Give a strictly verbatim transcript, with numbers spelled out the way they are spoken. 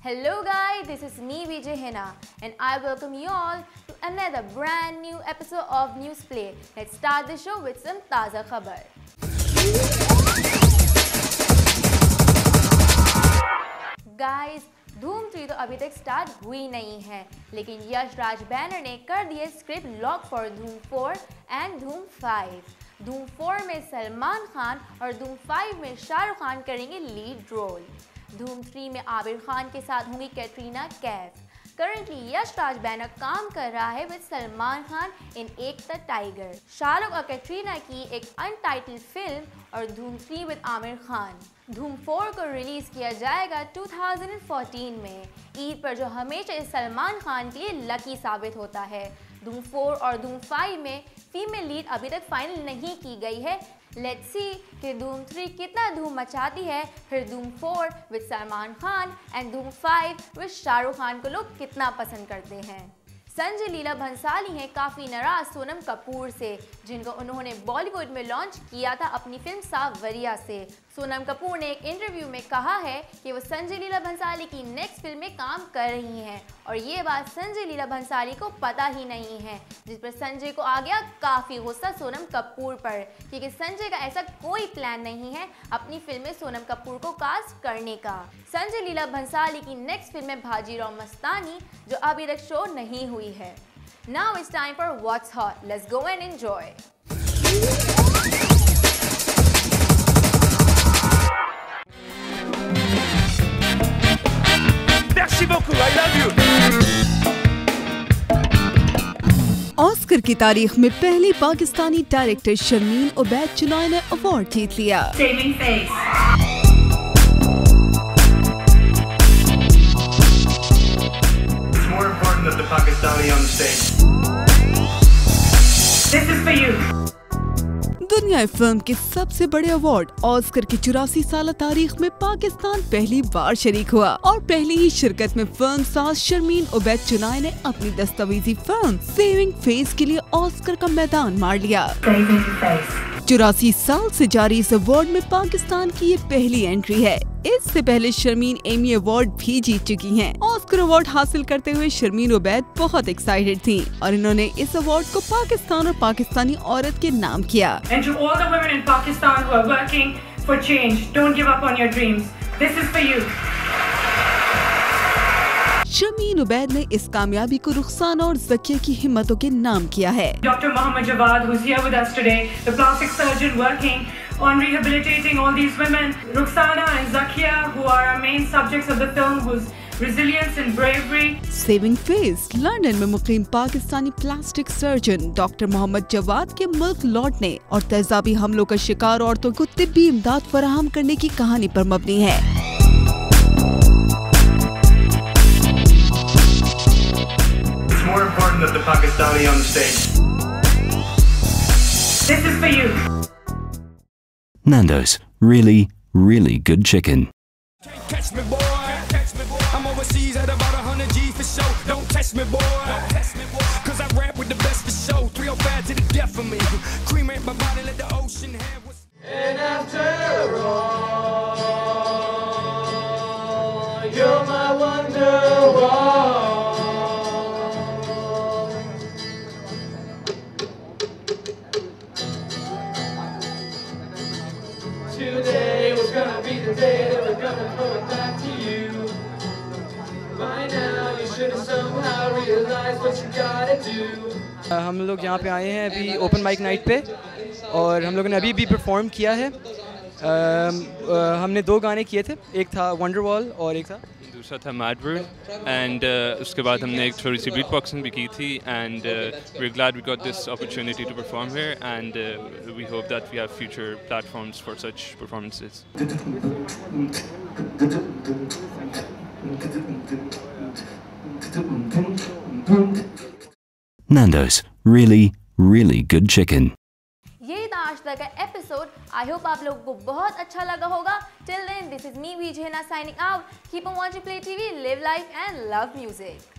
Hello guys, this is me Vijay Hena and I welcome you all to another brand new episode of Newsplay. Let's start the show with some taza khabar. Guys, Dhoom three तो अभी तक start हुई नहीं है, लेकिन यश Raj banner ने कर दिए script lock for Dhoom four and Dhoom five. Dhoom four में सलमान खान और धूम फाइव में शाहरुख खान करेंगे लीड रोल। धूम थ्री में आबिर खान के साथ होंगी कैटरीना कैफ। करंटली यश राज बैनर काम कर रहा है विद सलमान खान इन एक द टाइगर, शाहरुख और कैटरीना की एक अनटाइटल्ड फिल्म और धूम थ्री विद आमिर खान। धूम फोर को रिलीज किया जाएगा दो हज़ार चौदह में, ईद पर, जो हमेशा इस सलमान खान के लिए लकी साबित होता है। धूम फोर और धूम फाइव में फीमेल लीड अभी तक फाइनल नहीं की गई है। लेट्स सी कि धूम थ्री कितना धूम मचाती है, फिर Dhoom four with Salman Khan and Dhoom five with Shahrukh Khan को लोग कितना पसंद करते हैं। संजय लीला भंसाली हैं काफ़ी नाराज सोनम कपूर से, जिनको उन्होंने बॉलीवुड में लॉन्च किया था अपनी फिल्म सावरिया से। सोनम कपूर ने एक इंटरव्यू में कहा है कि वो संजय लीला भंसाली की नेक्स्ट फिल्म में काम कर रही हैं और ये बात संजय लीला भंसाली को पता ही नहीं है, जिस पर संजय को आ गया काफ़ी गुस्सा सोनम कपूर पर, क्योंकि संजय का ऐसा कोई प्लान नहीं है अपनी फिल्म में सोनम कपूर को कास्ट करने का। संजय लीला भंसाली की नेक्स्ट फिल्म है बाजीराव मस्तानी, जो अभी तक शो नहीं हुई है। Now it's time for What's Hot. Let's go and enjoy. Merci beaucoup. I love you. Oscar की तारीख में पहली पाकिस्तानी डायरेक्टर शर्मीन उबैद चुनाई ने अवार्ड जीत लिया। Saving face. It's more important that the Pakistani on the stage. This is for you. दुनिया film के सबसे बड़े अवार्ड ऑस्कर की चौरासी साल तारीख में पाकिस्तान पहली बार शरीक हुआ और पहली ही शिरकत में फिल्म साज शर्मीन उबैद चुनाई ने अपनी दस्तावेजी फिल्म सेविंग फेस के लिए ऑस्कर का मैदान मार लिया। चौरासी साल से जारी इस अवार्ड में पाकिस्तान की ये पहली एंट्री है। इससे पहले शर्मीन एमी अवार्ड भी जीत चुकी हैं। ऑस्कर अवार्ड हासिल करते हुए शर्मीन उबैद बहुत एक्साइटेड थी और इन्होंने इस अवार्ड को पाकिस्तान और पाकिस्तानी औरत के नाम किया। And to all the women in Pakistan who are working for change, don't give up on your dreams. This is for you. Sharmin Ubaid ने इस कामयाबी को रुखसाना और ज़किया की हिम्मतों के नाम किया है। Doctor Mohammed Jawad, who's here with us today, the plastic surgeon working on rehabilitating all these women, Rukhsana and Zakia, who are our main subjects of the film, whose resilience and bravery. Saving face London में मुकीम Pakistani plastic surgeon doctor Mohammad Jawad के मुल्क लौटने और तेजाबी हमलों का शिकार औरतों को तिब्बी इमदाद फराहम करने की कहानी पर मबनी है। It's more important that the Pakistani on the stage. This is for you. Nando's, really, really good chicken. Can't catch me, boy. Catch me, boy. I'm overseas at about one hundred G for show. Don't test me, boy. Don't test me, boy. Cause I rap with the best for show. three oh five to the death for me. Cremate my body, let the ocean have what's. And after all, you're my wonderwall. Today was gonna be the day that we're gonna throw it back to you. By now you should have somehow realized what you gotta do. हम लोग यहाँ पे आए हैं अभी open mic night पे और हम लोगों ने अभी भी परफॉर्म किया है। आ, आ, हमने दो गाने किए थे, एक था वंडरवॉल और एक था दूसरा था मैड वर्ल्ड एंड उसके बाद हमने एक थोड़ी सी बीट बॉक्सिंग भी की थी and we are glad we got this opportunity to perform here and we hope that we have future platforms for such performances. Nando's, really, really good chicken. ये था आज तक का एपिसोड। आई होप आप लोगों को बहुत अच्छा लगा होगा। Till then, this is me Vijay Hena signing out. Keep on watching play TV, live life and love music.